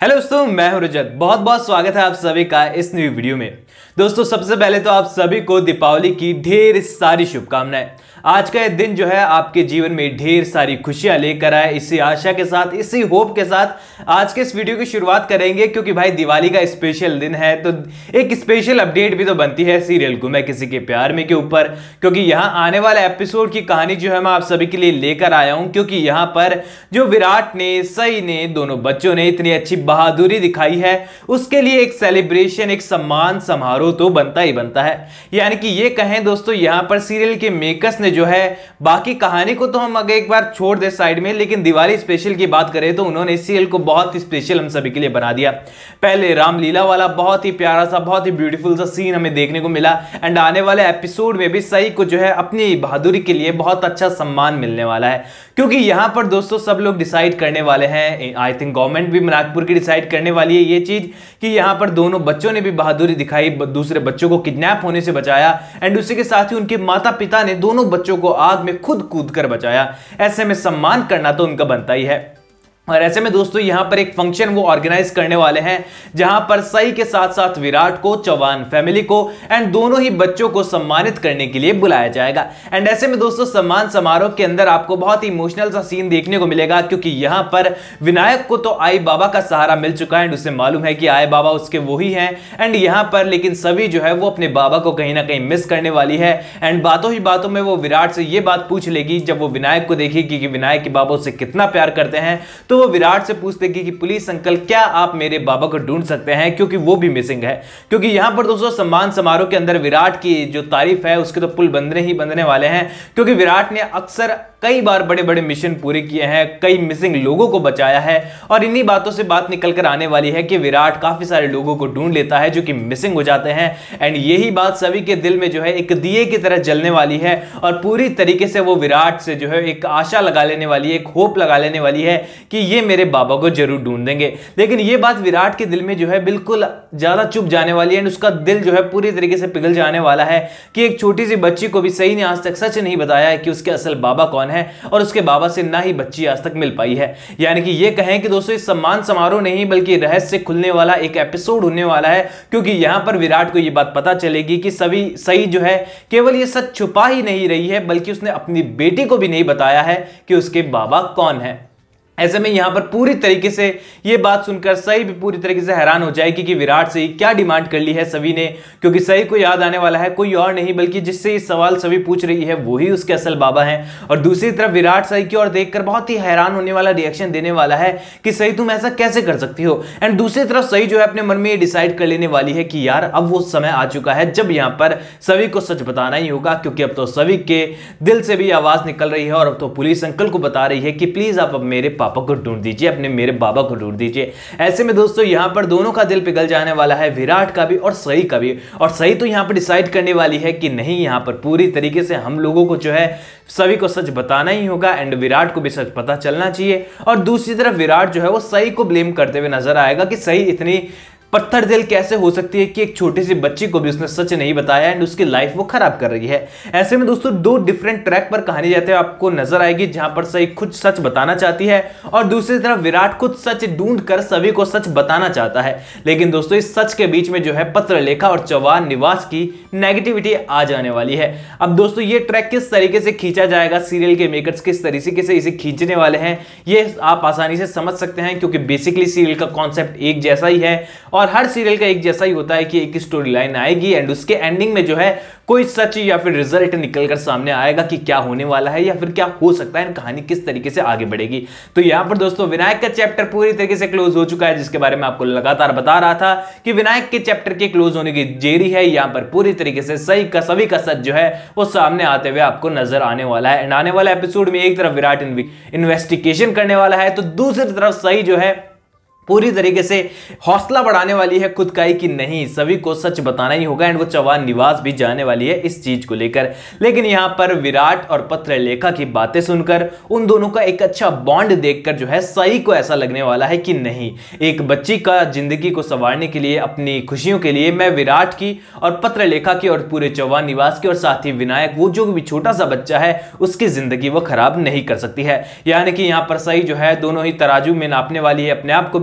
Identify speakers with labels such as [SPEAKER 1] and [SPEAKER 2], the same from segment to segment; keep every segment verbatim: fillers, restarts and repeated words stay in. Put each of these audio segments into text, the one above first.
[SPEAKER 1] Hello दोस्तों, मैं हूं रजत। बहुत बहुत स्वागत है आप सभी का इस न्यू वीडियो में। दोस्तों सबसे पहले तो आप सभी को दीपावली की ढेर सारी शुभकामनाएं। आज का ये दिन जो है आपके जीवन में ढेर सारी खुशियां लेकर आए, इसी आशा के साथ, इसी होप के साथ आज के इस वीडियो की शुरुआत करेंगे। क्योंकि भाई दिवाली का स्पेशल दिन है तो एक स्पेशल अपडेट भी तो बनती है सीरियल को मैं किसी के प्यार में के ऊपर। क्योंकि यहाँ आने वाले एपिसोड की कहानी जो है मैं आप सभी के लिए लेकर आया हूं। क्योंकि यहाँ पर जो विराट ने, सई ने, दोनों बच्चों ने इतनी अच्छी बहादुरी दिखाई है, उसके लिए एक सेलिब्रेशन, एक सम्मान समारोह तो बनता ही बनता है। यानी कि ये कहें दोस्तों, यहाँ पर सीरियल के मेकर्स ने जो है बाकी कहानी को तो हम अगर एक बार छोड़ दे साइड में, लेकिन दिवाली स्पेशल की बात करें तो उन्होंने इस सीरियल को बहुत ही स्पेशल हम सभी के लिए बना दिया। पहले रामलीला वाला बहुत ही प्यारा सा, बहुत ही ब्यूटीफुल सा सीन हमें देखने को मिला। एंड आने वाले एपिसोड में भी सई को जो है अपनी बहादुरी के लिए बहुत अच्छा सम्मान मिलने वाला है। क्योंकि यहां पर दोस्तों सब लोग डिसाइड करने वाले हैं, आई थिंक गवर्नमेंट भी नागपुर की डिसाइड करने वाली है ये चीज कि यहां पर दोनों बच्चों ने भी बहादुरी दिखाई, दूसरे बच्चों को किडनैप होने से बचाया। एंड उसी के साथ ही उनके माता पिता ने दोनों बच्चों को आग में खुद कूद कर बचाया। ऐसे में सम्मान करना तो उनका बनता ही है। और ऐसे में दोस्तों यहां पर एक फंक्शन वो ऑर्गेनाइज करने वाले हैं जहां पर सई के साथ साथ विराट को, चौहान फैमिली को एंड दोनों ही बच्चों को सम्मानित करने के लिए बुलाया जाएगा। एंड ऐसे में दोस्तों सम्मान समारोह के अंदर आपको बहुत ही इमोशनल सा सीन देखने को मिलेगा। क्योंकि यहां पर विनायक को तो आई बाबा का सहारा मिल चुका है एंड उसे मालूम है कि आई बाबा उसके वो ही हैं। एंड यहां पर लेकिन सभी जो है वो अपने बाबा को कहीं ना कहीं मिस करने वाली है। एंड बातों ही बातों में वो विराट से ये बात पूछ लेगी, जब वो विनायक को देखेगी कि विनायक के बाबा उससे कितना प्यार करते हैं, तो वो विराट से पूछते कि, कि पुलिस अंकल क्या आप मेरे बाबा को ढूंढ सकते हैं, क्योंकि वो भी मिसिंग है। क्योंकि यहां पर दोस्तों सम्मान समारोह के अंदर विराट की जो तारीफ है उसके तो पुल बंधने ही बंधने वाले हैं। क्योंकि विराट ने अक्सर कई बार बड़े बड़े मिशन पूरे किए हैं, कई मिसिंग लोगों को बचाया है। और इन्हीं बातों से बात निकल कर आने वाली है कि विराट काफी सारे लोगों को ढूंढ लेता है जो कि मिसिंग हो जाते हैं। एंड यही बात सभी के दिल में जो है एक दिए की तरह जलने वाली है और पूरी तरीके से वो विराट से जो है एक आशा लगा लेने वाली है, एक होप लगा लेने वाली है कि ये मेरे बाबा को जरूर ढूंढ देंगे। लेकिन ये बात विराट के दिल में जो है बिल्कुल ज्यादा चुप जाने वाली है। उसका दिल जो है पूरी तरीके से पिघल जाने वाला है कि एक छोटी सी बच्ची को भी सही ने आज तक सच नहीं बताया है कि उसके असल बाबा कौन है, और उसके बाबा से ना ही बच्ची आज तक मिल पाई है। यानी कि ये कहें कि दोस्तों इस सम्मान समारोह नहीं बल्कि रहस्य खुलने वाला एक एपिसोड होने वाला है। क्योंकि यहां पर विराट को ये बात पता चलेगी कि सभी सही जो है केवल ये सच छुपा ही नहीं रही है, बल्कि उसने अपनी बेटी को भी नहीं बताया है कि उसके बाबा कौन है। ऐसे में यहां पर पूरी तरीके से यह बात सुनकर सई भी पूरी तरीके से हैरान हो जाएगी कि विराट से क्या डिमांड कर ली है सभी ने। क्योंकि सई को याद आने वाला है कोई और नहीं बल्कि जिससे ये सवाल सभी पूछ रही है वही उसके असल बाबा हैं। और दूसरी तरफ विराट सई की ओर देखकर बहुत ही हैरान होने वाला रिएक्शन देने वाला है कि सई तुम ऐसा कैसे कर सकती हो। एंड दूसरी तरफ सई जो है अपने मन में ये डिसाइड कर लेने वाली है कि यार अब वो समय आ चुका है जब यहां पर सभी को सच बताना ही होगा। क्योंकि अब तो सभी के दिल से भी आवाज निकल रही है और अब तो पुलिस अंकल को बता रही है कि प्लीज आप अब मेरे पापा को ढूंढ दीजिए, अपने मेरे बाबा को ढूंढ दीजिए। ऐसे में दोस्तों यहां पर दोनों का दिल पिघल जाने वाला है, विराट का भी और सई का भी। और सई तो यहां पर डिसाइड करने वाली है कि नहीं, यहां पर पूरी तरीके से हम लोगों को जो है सभी को सच बताना ही होगा एंड विराट को भी सच पता चलना चाहिए। और दूसरी तरफ विराट जो है वो सई को ब्लेम करते हुए नजर आएगा कि सई इतनी पत्थर दिल कैसे हो सकती है कि एक छोटी सी बच्ची को भी उसने सच नहीं बताया एंड उसकी लाइफ वो खराब कर रही है। ऐसे में दोस्तों दो डिफरेंट ट्रैक पर कहानी जाते हुए आपको नजर आएगी, जहां पर सई खुद सच बताना चाहती है और दूसरी तरफ विराट खुद सच ढूंढ कर सभी को सच बताना चाहता है। लेकिन दोस्तों इस सच के बीच में जो है पत्रलेखा और चौहान निवास की नेगेटिविटी आ जाने वाली है। अब दोस्तों ये ट्रैक किस तरीके से खींचा जाएगा, सीरियल के मेकर्स किस तरीके से इसे खींचने वाले हैं, ये आप आसानी से समझ सकते हैं। क्योंकि बेसिकली सीरियल का कॉन्सेप्ट एक जैसा ही है और हर सीरियल का एक जैसा ही होता है कि एक स्टोरी लाइन आएगी एंड उसके एंडिंग में जो है कोई सच या फिर रिजल्ट निकलकर सामने आएगा कि क्या होने वाला है या फिर क्या हो सकता है, कहानी किस तरीके से आगे बढ़ेगी। तो यहां पर दोस्तों विनायक का चैप्टर पूरी तरीके से क्लोज हो चुका है, जिसके बारे में आपको लगातार बता रहा था कि विनायक के चैप्टर के क्लोज होने की देरी है। यहां पर पूरी तरीके से सही का सभी का सच जो है वो सामने आते हुए आपको नजर आने वाला है। एंड आने वाले एपिसोड में एक तरफ विराट इन्वेस्टिगेशन करने वाला है तो दूसरी तरफ सही जो है पूरी तरीके से हौसला बढ़ाने वाली है खुद का ही कि नहीं, सभी को सच बताना ही होगा। एंड वो चौहान निवास भी जाने वाली है इस चीज को लेकर। लेकिन यहां पर विराट और पत्रलेखा की बातें सुनकर उन दोनों का एक अच्छा बॉन्ड देखकर जो है सई को ऐसा लगने वाला है कि नहीं, एक बच्ची का जिंदगी को संवारने के लिए, अपनी खुशियों के लिए मैं विराट की और पत्रलेखा की और पूरे चौहान निवास की और साथ ही विनायक वो जो भी छोटा सा बच्चा है उसकी जिंदगी वो खराब नहीं कर सकती है। यानी कि यहां पर सई जो है दोनों ही तराजू में नापने वाली है, अपने आप को भी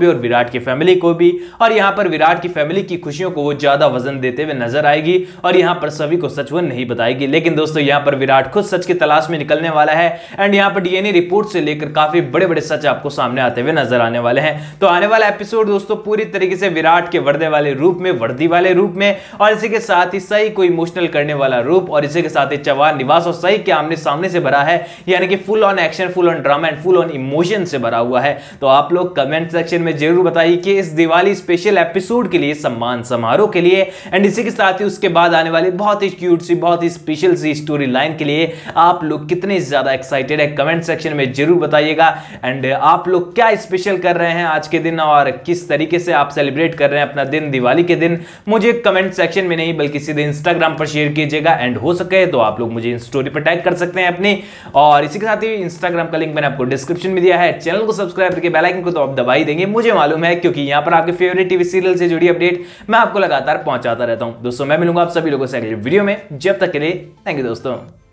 [SPEAKER 1] और विराट की फैमिली को भी, और यहां पर विराट की फैमिली की खुशियों को वो ज्यादा वजन देते हुए नजर आएगी और यहां पर सभी को सच वो नहीं बताएगी। लेकिन दोस्तों यहां पर विराट खुद सच की तलाश में निकलने वाला है एंड यहां पर डीएनए रिपोर्ट से लेकर काफी बड़े बड़े सच आपको सामने आते हुए नजर आने वाले हैं। तो आने वाला एपिसोड दोस्तों पूरी तरीके से विराट के वर्दे वाले रूप में, वर्दी वाले रूप में, और इसी के साथ ही सही को इमोशनल करने वाला रूप, और इसी के साथ ही चौहान निवास और सही के आमने सामने से भरा है, यानी कि full on action, full on drama and full on emotion से भरा हुआ है। तो आप लोग कमेंट सेक्शन में जरूर बताइए कि इस दिवाली स्पेशल एपिसोड के लिए, सम्मान समारोह के लिए एंड इसी के साथ ही उसके बाद आने वाली बहुत ही क्यूट सी, बहुत ही स्पेशल सी स्टोरी लाइन के लिए आप लोग कितने ज्यादा एक्साइटेड है कमेंट सेक्शन में जरूर बताइएगा। एंड आप लोग क्या स्पेशल कर रहे हैं आज के दिन और किस तरीके से आप सेलिब्रेट कर रहे हैं अपना दिन, दिवाली के दिन, मुझे कमेंट सेक्शन में नहीं बल्कि सीधे इंस्टाग्राम पर शेयर कीजिएगा। एंड हो सके तो आप लोग मुझे स्टोरी पर टैग कर सकते हैं अपनी, और इसी के साथ ही इंस्टाग्राम का लिंक मैंने आपको डिस्क्रिप्शन में दिया है। चैनल को सब्सक्राइब करके बेल आइकन को तो आप दबा ही देंगे, मुझे मालूम है, क्योंकि यहां पर आपके फेवरेट टीवी सीरियल से जुड़ी अपडेट मैं आपको लगातार पहुंचाता रहता हूं। दोस्तों मैं मिलूंगा आप सभी लोगों से अगले वीडियो में, जब तक के लिए थैंक यू दोस्तों।